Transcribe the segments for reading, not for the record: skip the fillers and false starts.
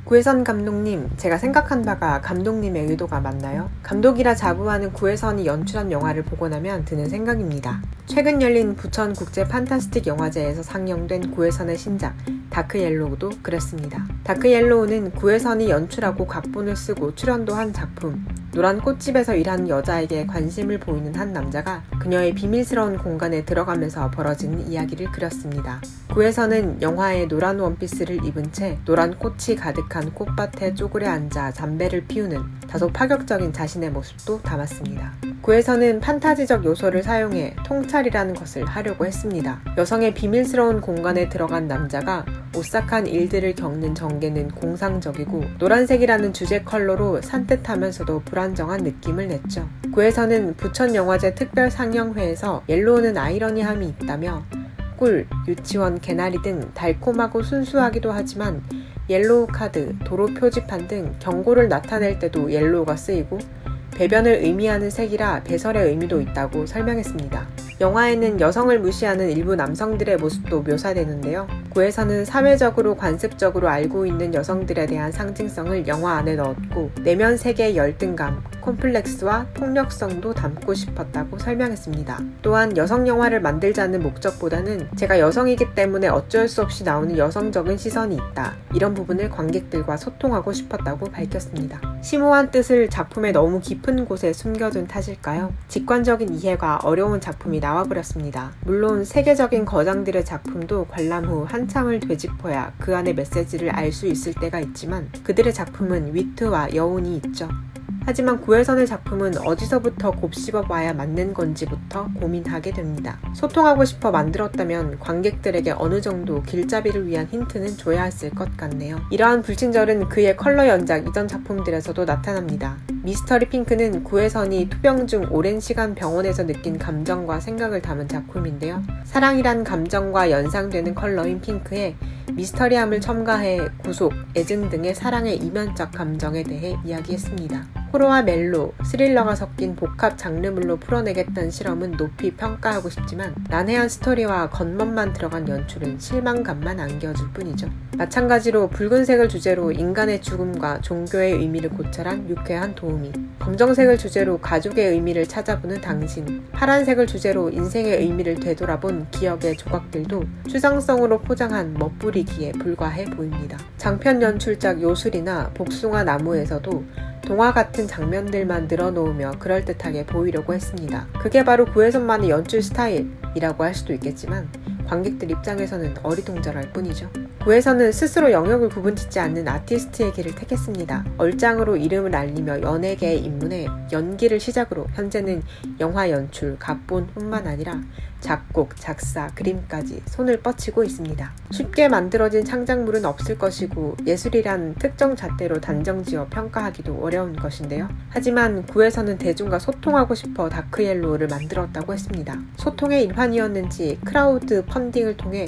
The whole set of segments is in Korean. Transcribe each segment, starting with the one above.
구혜선 감독님, 제가 생각한 바가 감독님의 의도가 맞나요? 감독이라 자부하는 구혜선이 연출한 영화를 보고 나면 드는 생각입니다. 최근 열린 부천 국제 판타스틱 영화제에서 상영된 구혜선의 신작 다크옐로우도 그랬습니다. 다크옐로우는 구혜선이 연출하고 각본을 쓰고 출연도 한 작품. 노란 꽃집에서 일하는 여자에게 관심을 보이는 한 남자가 그녀의 비밀스러운 공간에 들어가면서 벌어지는 이야기를 그렸습니다. 구혜선은 영화에 노란 원피스를 입은 채 노란 꽃이 가득한 꽃밭에 쪼그려 앉아 담배를 피우는 다소 파격적인 자신의 모습도 담았습니다. 구혜선은 판타지적 요소를 사용해 통찰이라는 것을 하려고 했습니다. 여성의 비밀스러운 공간에 들어간 남자가 오싹한 일들을 겪는 전개는 공상적이고 노란색이라는 주제 컬러로 산뜻하면서도 불안정한 느낌을 냈죠. 구혜선은 부천영화제 특별 상영회에서 옐로우는 아이러니함이 있다며 꿀, 유치원, 개나리 등 달콤하고 순수하기도 하지만 옐로우 카드, 도로 표지판 등 경고를 나타낼 때도 옐로우가 쓰이고 배변을 의미하는 색이라 배설의 의미도 있다고 설명했습니다. 영화에는 여성을 무시하는 일부 남성들의 모습도 묘사되는데요. 구혜선은 사회적으로 관습적으로 알고 있는 여성들에 대한 상징성을 영화 안에 넣었고 내면 세계의 열등감, 콤플렉스와 폭력성도 담고 싶었다고 설명했습니다. 또한 여성 영화를 만들자는 목적보다는 제가 여성이기 때문에 어쩔 수 없이 나오는 여성적인 시선이 있다. 이런 부분을 관객들과 소통하고 싶었다고 밝혔습니다. 심오한 뜻을 작품의 너무 깊은 곳에 숨겨둔 탓일까요? 직관적인 이해가 어려운 작품이 나와버렸습니다. 물론 세계적인 거장들의 작품도 관람 후 한참을 되짚어야 그 안의 메시지를 알 수 있을 때가 있지만 그들의 작품은 위트와 여운이 있죠. 하지만 구혜선의 작품은 어디서부터 곱씹어 봐야 맞는 건지부터 고민하게 됩니다. 소통하고 싶어 만들었다면 관객들에게 어느 정도 길잡이를 위한 힌트는 줘야 했을 것 같네요. 이러한 불친절은 그의 컬러 연작 이전 작품들에서도 나타납니다. 미스터리 핑크는 구혜선이 투병 중 오랜 시간 병원에서 느낀 감정과 생각을 담은 작품인데요. 사랑이란 감정과 연상되는 컬러인 핑크에 미스터리함을 첨가해 구속, 애증 등의 사랑의 이면적 감정에 대해 이야기했습니다. 호러와 멜로, 스릴러가 섞인 복합 장르물로 풀어내겠다는 실험은 높이 평가하고 싶지만 난해한 스토리와 겉멋만 들어간 연출은 실망감만 안겨줄 뿐이죠. 마찬가지로 붉은색을 주제로 인간의 죽음과 종교의 의미를 고찰한 유쾌한 도우미, 검정색을 주제로 가족의 의미를 찾아보는 당신, 파란색을 주제로 인생의 의미를 되돌아본 기억의 조각들도 추상성으로 포장한 멋부리기에 불과해 보입니다. 장편 연출작 요술이나 복숭아 나무에서도 동화 같은 장면들만 늘어놓으며 그럴듯하게 보이려고 했습니다. 그게 바로 구혜선만의 연출 스타일이라고 할 수도 있겠지만 관객들 입장에서는 어리둥절할 뿐이죠. 구혜선은 스스로 영역을 구분짓지 않는 아티스트의 길을 택했습니다. 얼짱으로 이름을 알리며 연예계에 입문해 연기를 시작으로 현재는 영화 연출, 각본뿐만 아니라 작곡, 작사, 그림까지 손을 뻗치고 있습니다. 쉽게 만들어진 창작물은 없을 것이고 예술이란 특정 잣대로 단정지어 평가하기도 어려운 것인데요. 하지만 구혜선은 대중과 소통하고 싶어 다크옐로우를 만들었다고 했습니다. 소통의 일환이었는지 크라우드 펀딩을 통해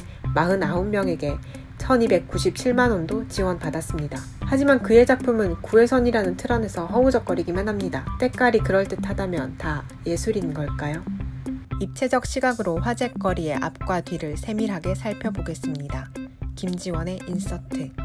49명에게 1297만원도 지원받았습니다. 하지만 그의 작품은 구혜선이라는 틀 안에서 허우적거리기만 합니다. 때깔이 그럴듯하다면 다 예술인 걸까요? 입체적 시각으로 화제거리의 앞과 뒤를 세밀하게 살펴보겠습니다. 김지원의 인서트.